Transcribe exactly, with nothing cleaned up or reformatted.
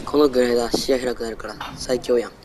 このグライダー視野広くなるから最強やん。